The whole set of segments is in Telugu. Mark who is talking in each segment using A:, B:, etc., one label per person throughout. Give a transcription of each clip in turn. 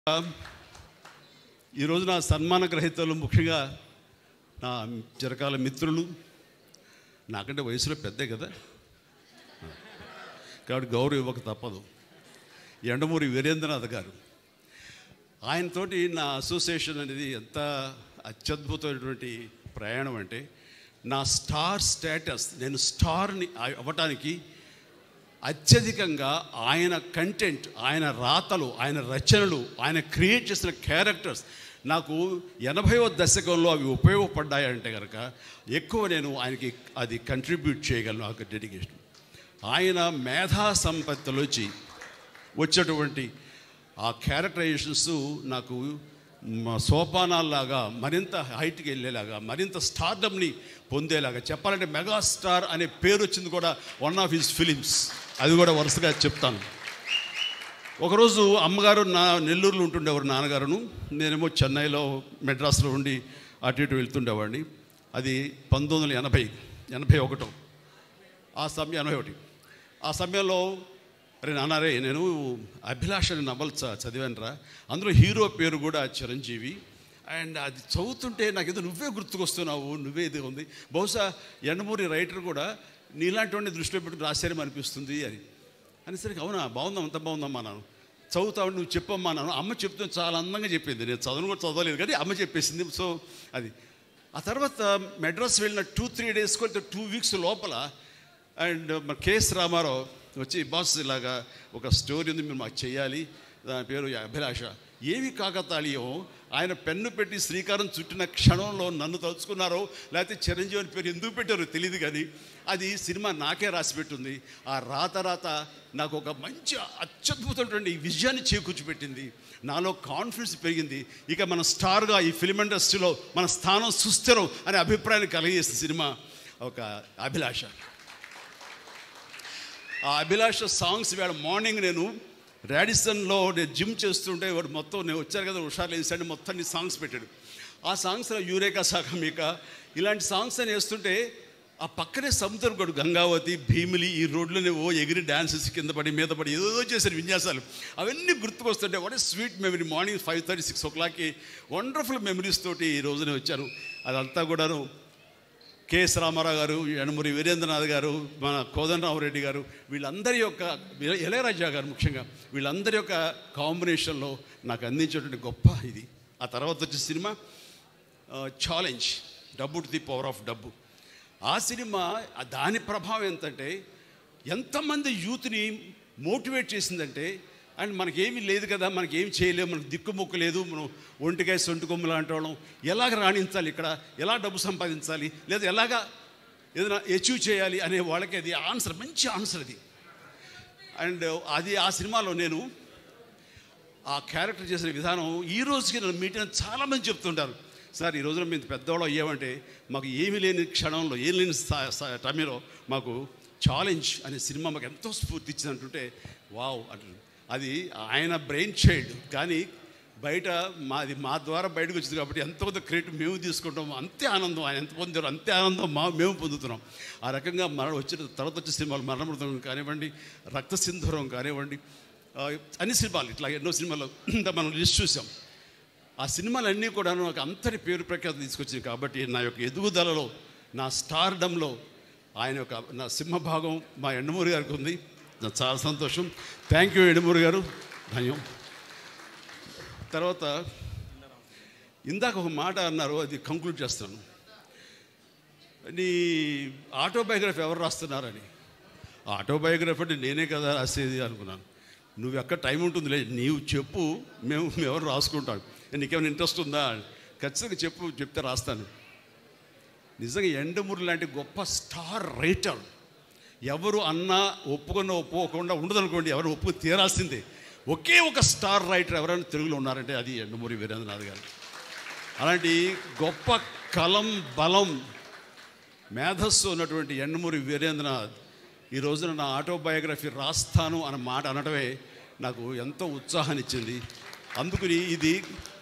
A: ఈరోజు నా సన్మాన గ్రహీతలు ముఖ్యంగా నా చిరకాల మిత్రులు, నాకంటే వయసులో పెద్దే కదా, కాబట్టి గౌరవం ఇవ్వక తప్పదు. యండమూరి వీరేంద్రనాథ్ గారు, ఆయనతోటి నా అసోసియేషన్ అనేది ఎంత అత్యద్భుతమైనటువంటి ప్రయాణం అంటే, నా స్టార్ స్టేటస్, నేను స్టార్ని అవ్వటానికి అత్యధికంగా ఆయన కంటెంట్, ఆయన రాతలు, ఆయన రచనలు, ఆయన క్రియేట్ చేసిన క్యారెక్టర్స్ నాకు 80వ దశకంలో అవి ఉపయోగపడ్డాయంటే కనుక ఎక్కువ నేను ఆయనకి అది కంట్రిబ్యూట్ చేయగలను. నాకు డెడికేషన్, ఆయన మేధా సంపత్తిలోంచి వచ్చేటువంటి ఆ క్యారెక్టరైజేషన్స్ నాకు సోపానాల్లాగా మరింత హైట్కి వెళ్ళేలాగా, మరింత స్టార్డమ్ని పొందేలాగా, చెప్పాలంటే మెగాస్టార్ అనే పేరు వచ్చింది కూడా వన్ ఆఫ్ హిస్ ఫిలిమ్స్. అది కూడా వరుసగా చెప్తాను. ఒకరోజు అమ్మగారు నెల్లూరులో ఉంటుండేవారు, నాన్నగారును, నేనేమో చెన్నైలో మెడ్రాస్లో ఉండి అటు ఇటు వెళ్తుండేవాడిని. అది 1981 ఆ సమయం, 81 ఆ సమయంలో, అరే నాన్నారే, నేను అభిలాష అనే నవల చదివానురా, అందులో హీరో పేరు కూడా చిరంజీవి, అండ్ అది చదువుతుంటే నాకేదో నువ్వే గుర్తుకొస్తున్నావు, నువ్వే ఇది ఉంది, బహుశా యండమూరి రైటర్ కూడా నీలాంటి వాడిని దృష్టిలో పెట్టుకుని రాశారేమో అనిపిస్తుంది అనేసరికి, అవునా, బాగుందాం, అంత బాగుందమ్మా, నాను చదువుతావు, నువ్వు చెప్పమ్మా నాను. అమ్మ చెప్తే చాలా అందంగా చెప్పింది, నేను చదువును కూడా చదవలేదు కానీ అమ్మ చెప్పేసింది. సో అది ఆ తర్వాత మెడ్రాస్ వెళ్ళిన 2-3 days 2 weeks లోపల, అండ్ మన కేఎస్ రామారావు వచ్చి, బాస్ ఇలాగా ఒక స్టోరీ ఉంది, మీరు మాకు చేయాలి, దాని పేరు అభిలాష. ఏవి కాకతాళీయం, ఆయన పెన్ను పెట్టి శ్రీకారం చుట్టిన క్షణంలో నన్ను తలుచుకున్నారో లేకపోతే చిరంజీవి అని పేరు ఎందుకు పెట్టారో తెలియదు కానీ అది సినిమా నాకే రాసి పెట్టుంది. ఆ రాత నాకు ఒక మంచి అత్యద్భుతమైనటువంటి విజయాన్ని చేకూర్చిపెట్టింది, నాలో కాన్ఫిడెన్స్ పెరిగింది. ఇక మన స్టార్గా ఈ ఫిల్మ్ ఇండస్ట్రీలో మన స్థానం సుస్థిరం అనే అభిప్రాయాన్ని కలిగజేసిన సినిమా ఒక అభిలాష. ఆ అభిలాష సాంగ్స్ వేళ మార్నింగ్ నేను రాడిసన్లో నేను జిమ్ చేస్తుంటే వాడు మొత్తం, నేను వచ్చాను కదా హుషారు వేసాడు, మొత్తం నీ సాంగ్స్ పెట్టాడు. ఆ సాంగ్స్లో యూరేకా సాగమిక ఇలాంటి సాంగ్స్ అని వేస్తుంటే ఆ పక్కనే సముద్రం గడు, గంగావతి, భీమిలి, ఈ రోడ్లోనే ఎగిరి డ్యాన్సెస్ కింద పడి మీద పడి ఏదో చేశారు విన్యాసాలు, అవన్నీ గుర్తుకొస్తుంటే what a sweet memory. Morning 5:30, 6 o'clockకి వండర్ఫుల్ మెమరీస్ తోటి ఈ రోజునే వచ్చాను. అదంతా కూడాను కేఎస్ రామారావు గారు, యండమూరి వీరేంద్రనాథ్ గారు, మన కోదండరామరెడ్డి గారు, వీళ్ళందరి యొక్క, ఇళయరాజా గారు ముఖ్యంగా, వీళ్ళందరి యొక్క కాంబినేషన్లో నాకు అందించేటువంటి గొప్ప ఇది. ఆ తర్వాత వచ్చే సినిమా ఛాలెంజ్, డబ్బు టు ది పవర్ ఆఫ్ డబ్బు. ఆ సినిమా దాని ప్రభావం ఎంతంటే, ఎంతమంది యూత్ని మోటివేట్ చేసిందంటే, అండ్ మనకేమీ లేదు కదా, మనకేం చేయలేము, మనకు దిక్కుమొక్కు లేదు, మనం ఒంటికాయ సొంటుకొమ్ము లాంటి వాళ్ళం, ఎలాగ రాణించాలి ఇక్కడ, ఎలా డబ్బు సంపాదించాలి, లేదా ఎలాగా ఏదైనా అచీవ్ చేయాలి అనే వాళ్ళకి అది ఆన్సర్, మంచి ఆన్సర్ అది. అండ్ అది ఆ సినిమాలో నేను ఆ క్యారెక్టర్ చేసిన విధానం ఈ రోజుకి నన్ను మీటిన చాలామంది చెప్తుంటారు, సార్ ఈ రోజున మేము పెద్దవాళ్ళు అయ్యామంటే మాకు ఏమీ లేని క్షణంలో, ఏం లేని టైంలో మాకు ఛాలెంజ్ అనే సినిమా మాకు ఎంతో స్ఫూర్తి ఇచ్చింది అంటుంటే, వావ్ అంటారు. అది ఆయన బ్రెయిన్ చైల్డ్, కానీ బయట మా ద్వారా బయటకు వచ్చింది కాబట్టి ఎంతో కొంత క్రెడిట్ మేము తీసుకుంటాం. అంతే ఆనందం ఆయన ఎంత పొందారో అంతే ఆనందం మేము పొందుతున్నాం. ఆ రకంగా వచ్చిన తర్వాత వచ్చే సినిమాలు మరణమృతం కానివ్వండి, రక్త సింధూరం కానివ్వండి, అన్ని సినిమాలు ఇట్లా ఎన్నో సినిమాలు మనం లిస్ట్ చూసాం. ఆ సినిమాలన్నీ కూడా నాకు అంతటి పేరు ప్రఖ్యాతి తీసుకొచ్చింది. కాబట్టి నా యొక్క ఎదుగుదలలో, నా స్టార్డమ్లో ఆయన యొక్క నా సింహభాగం మా యండమూరి గారికి ఉంది. నాకు చాలా సంతోషం. థ్యాంక్ యూ యండమూరి గారు, ధన్యం. తర్వాత ఇందాక ఒక మాట అన్నారు, అది కంక్లూడ్ చేస్తాను. నీ ఆటోబయోగ్రఫీ ఎవరు రాస్తున్నారని. ఆటోబయోగ్రఫీ అంటే నేనే కదా రాసేది అనుకున్నాను. నువ్వు ఎక్కడ టైం ఉంటుందిలే, నీవు చెప్పు, మేము ఎవరు రాసుకుంటాం, నీకేమైనా ఇంట్రెస్ట్ ఉందా, ఖచ్చితంగా చెప్తే రాస్తాను. నిజంగా యండమూరి లాంటి గొప్ప స్టార్ రైటర్ ఎవరు అన్నా ఒప్పుకోకుండా ఉండదనుకోండి, ఎవరు ఒప్పుకు తీరాల్సిందే. ఒకే ఒక స్టార్ రైటర్ ఎవరైనా తెలుగులో ఉన్నారంటే అది యండమూరి వీరేంద్రనాథ్ గారు. అలాంటి గొప్ప కలం, బలం, మేధస్సు ఉన్నటువంటి యండమూరి వీరేంద్రనాథ్ ఈ రోజున నా ఆటోబయోగ్రఫీ రాస్తాను అన్న మాట అనడమే నాకు ఎంతో ఉత్సాహాన్ని ఇచ్చింది. అందుకని ఇది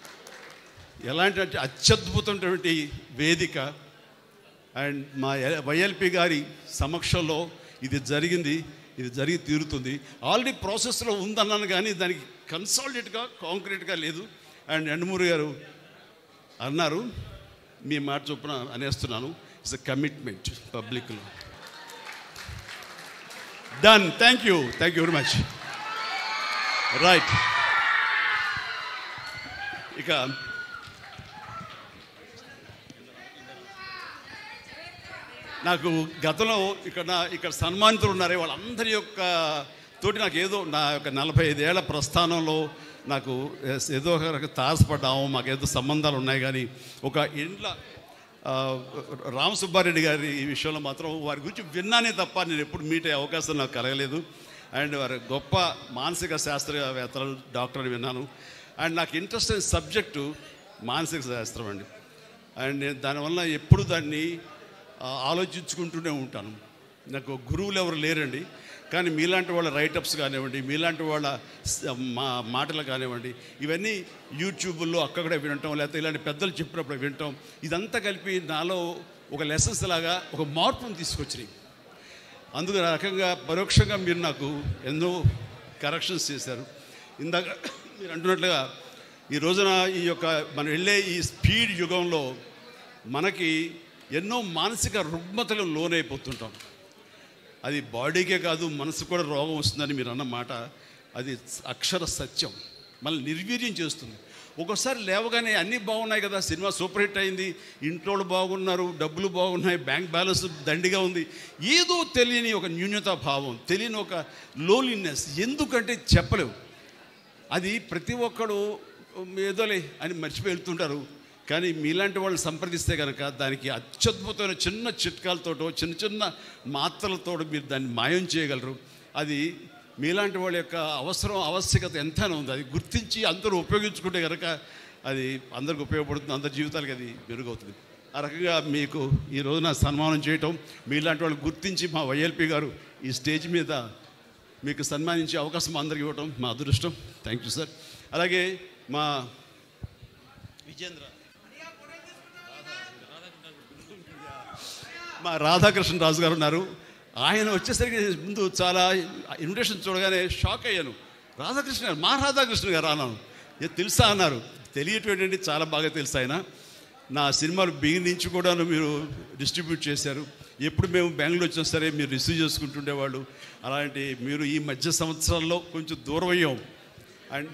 A: ఎలాంటి అత్యద్భుతమైనటువంటి వేదిక. అండ్ మా వైఎల్పి గారి సమక్షంలో ఇది జరిగింది. ఇది జరిగి తీరుతుంది. ఆల్రెడీ ప్రాసెస్లో ఉందన్నాను కానీ దానికి కన్సాలిడేట్గా కాంక్రీట్గా లేదు. అండ్ యండమూరి గారు అన్నారు, మీ మాట చొప్పున అనేస్తున్నాను, ఇట్స్ అ కమిట్మెంట్ పబ్లిక్లో. Done. Thank you very much. Right. ఇక నాకు గతంలో ఇక్కడ సన్మానితులు ఉన్నారే వాళ్ళందరి యొక్క తోటి నాకు ఏదో నా యొక్క 45 ఏళ్ల ప్రస్థానంలో నాకు ఏదో ఒక తారసపడ్డాము, మాకేదో సంబంధాలు ఉన్నాయి. కానీ ఒక ఇండ్ల రామసుబ్బారెడ్డి గారి ఈ విషయంలో మాత్రం వారి గురించి విన్నానే తప్ప నేను ఎప్పుడు మీట్ అయ్యే అవకాశం నాకు కలగలేదు. అండ్ వారి గొప్ప మానసిక శాస్త్రవేత్తలు, డాక్టర్ విన్నాను. అండ్ నాకు ఇంట్రెస్ట్ అయిన సబ్జెక్టు మానసిక శాస్త్రం అండి. అండ్ నేను దానివల్ల ఎప్పుడు దాన్ని ఆలోచించుకుంటూనే ఉంటాను. నాకు గురువులు ఎవరు లేరండి, కానీ మీలాంటి వాళ్ళ రైటప్స్ కానివ్వండి, మీలాంటి వాళ్ళ మాటలు కానివ్వండి, ఇవన్నీ యూట్యూబ్లో అక్కడ వినటం, లేకపోతే ఇలాంటి పెద్దలు చెప్పినప్పుడు వినటం, ఇదంతా కలిపి నాలో ఒక లెసన్స్ లాగా ఒక మార్పును తీసుకొచ్చినాయి. అందుకు రకంగా పరోక్షంగా మీరు నాకు ఎన్నో కరెక్షన్స్ చేశారు. ఇందాక మీరు అంటున్నట్లుగా ఈ రోజున ఈ యొక్క మనం వెళ్ళే ఈ స్పీడ్ యుగంలో మనకి ఎన్నో మానసిక రుగ్మతలు లోనైపోతుంటాం. అది బాడీకే కాదు, మనసు కూడా రోగం వస్తుందని మీరు అన్న మాట అది అక్షర సత్యం. మళ్ళీ నిర్వీర్యం చేస్తుంది. ఒక్కోసారి లేవగానే అన్నీ బాగున్నాయి కదా, సినిమా సూపర్ హిట్ అయింది, ఇంట్లో బాగున్నారు, డబ్బులు బాగున్నాయి, బ్యాంక్ బ్యాలెన్స్ దండిగా ఉంది, ఏదో తెలియని ఒక న్యూన్యతా భావం, తెలియని ఒక లోన్లీనెస్. ఎందుకంటే చెప్పలేవు. అది ప్రతి ఒక్కడు ఏదోలే అని మర్చిపోయి వెళ్తుంటారు. కానీ మీలాంటి వాళ్ళు సంప్రదిస్తే కనుక దానికి అత్యద్భుతమైన చిన్న చిట్కాలతోటో చిన్న చిన్న మాత్రలతో మీరు దాన్ని మాయం చేయగలరు. అది మీలాంటి వాళ్ళ యొక్క ఆవశ్యకత ఎంతైనా ఉంది. అది గుర్తించి అందరూ ఉపయోగించుకుంటే కనుక అది అందరికి ఉపయోగపడుతుంది, అందరి జీవితాలకి అది మెరుగవుతుంది. ఆ రకంగా మీకు ఈ రోజున సన్మానం చేయటం, మీలాంటి వాళ్ళు గుర్తించి మా వైఎల్పి గారు ఈ స్టేజ్ మీద మీకు సన్మానించే అవకాశం అందరికి ఇవ్వటం మా అదృష్టం. Thank you sir. అలాగే మా విజేంద్ర, మా రాధాకృష్ణ రాజు గారు ఉన్నారు. ఆయన వచ్చేసరికి ముందు చాలా ఇన్విటేషన్ చూడగానే షాక్ అయ్యాను. రాధాకృష్ణ గారు, మా రాధాకృష్ణ గారు అన్నాను. తెలుసా అన్నారు. తెలియటండి, చాలా బాగా తెలుసు. ఆయన నా సినిమాలు బిగిన్ నుంచి కూడా మీరు డిస్ట్రిబ్యూట్ చేశారు. ఎప్పుడు మేము బెంగళూరు వచ్చినా సరే మీరు రిసీవ్ చేసుకుంటుండేవాళ్ళు. అలాంటి మీరు ఈ మధ్య సంవత్సరాల్లో కొంచెం దూరం అయ్యాం. అండ్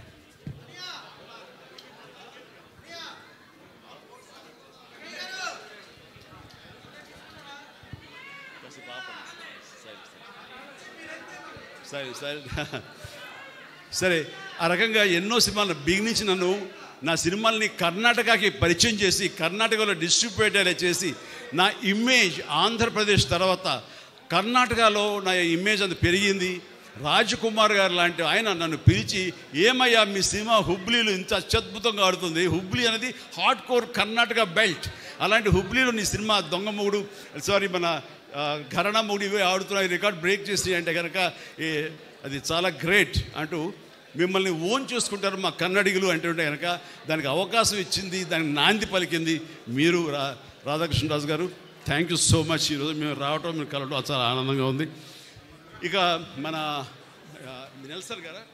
A: సరే, ఆ రకంగా ఎన్నో సినిమాలు బిగినించి నా సినిమాల్ని కర్ణాటకకి పరిచయం చేసి కర్ణాటకలో డిస్ట్రిబ్యూట్ చేసి నా ఇమేజ్ ఆంధ్రప్రదేశ్ తర్వాత కర్ణాటకలో నా ఇమేజ్ అంత పెరిగింది. రాజకుమార్ గారు లాంటి ఆయన నన్ను పిలిచి, ఏమయ్యా మీ సినిమా హుబ్లీలో ఇంత అత్యద్భుతంగా ఆడుతుంది, హుబ్లీ అనేది హార్డ్ కోర్ కర్ణాటక బెల్ట్, అలాంటి హుబ్లీలో నీ సినిమా దొంగమూడు మన ఘరణమూడు ఇవే ఆడుతున్నాయి, రికార్డ్ బ్రేక్ చేసి అంటే కనుక అది చాలా గ్రేట్ అంటూ మిమ్మల్ని ఓన్ చేసుకుంటారు మా కన్నడిగులు అంటుంటే కనుక దానికి అవకాశం ఇచ్చింది, దానికి నాంది పలికింది మీరు Radhakrishnaraju garu. Thank you so much. ఈరోజు మేము రావటం, మీరు కలవటం చాలా ఆనందంగా ఉంది. ఇక మన నెల్సన్ గారా,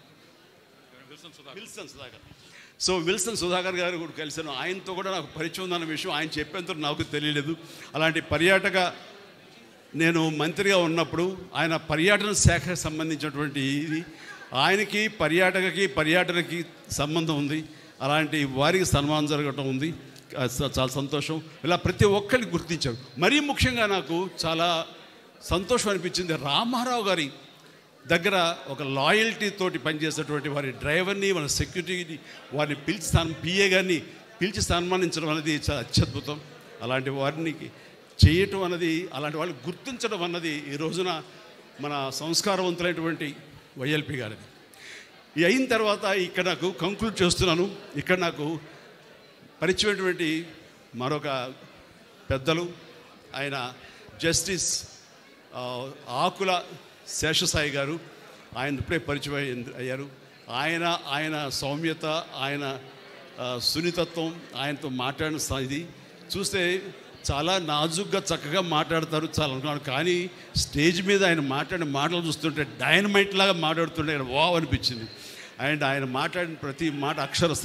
A: Wilson Sudhakar. So Wilson Sudhakar garu కూడా కలిసాను. ఆయనతో కూడా నాకు పరిచయం ఉందన్న విషయం ఆయన చెప్పేంత నాకు తెలియలేదు. అలాంటి పర్యాటక నేను మంత్రిగా ఉన్నప్పుడు ఆయన పర్యాటన శాఖకు సంబంధించినటువంటి ఇది ఆయనకి పర్యాటనకి సంబంధం ఉంది. అలాంటి వారికి సన్మానం జరగటం ఉంది, చాలా సంతోషం. ఇలా ప్రతి ఒక్కరిని గుర్తించారు. మరీ ముఖ్యంగా నాకు చాలా సంతోషం అనిపించింది, రామారావు గారి దగ్గర ఒక లాయల్టీ తోటి పనిచేసేటువంటి వారి డ్రైవర్ని, వాళ్ళ సెక్యూరిటీని వారిని పిలిచి పిఏ గారిని పిలిచి సన్మానించడం అనేది చాలా అత్యద్భుతం. అలాంటి వారిని చేయటం అన్నది, అలాంటి వాళ్ళు గుర్తించడం అన్నది ఈ రోజున మన సంస్కారవంతులైనటువంటి వైఎల్పి గారిది. ఇది అయిన తర్వాత ఇక్కడ నాకు కంక్లూడ్ చేస్తున్నాను. ఇక్కడ నాకు పరిచయమైనటువంటి మరొక పెద్దలు, ఆయన జస్టిస్ ఆకుల శేషసాయి గారు. ఆయన ఇప్పుడే పరిచయం అయ్యారు. ఆయన సౌమ్యత, ఆయన సున్నితత్వం, ఆయనతో మాట్లాడిన ఇది చూస్తే చాలా నాజుగ్గా చక్కగా మాట్లాడతారు చాలా అనుకున్నాను. కానీ స్టేజ్ మీద ఆయన మాట్లాడిన మాటలు చూస్తుంటే డైనమైట్ లాగా మాట్లాడుతుంటే ఆయన వావ్ అనిపించింది. అండ్ ఆయన మాట్లాడిన ప్రతి మాట అక్షర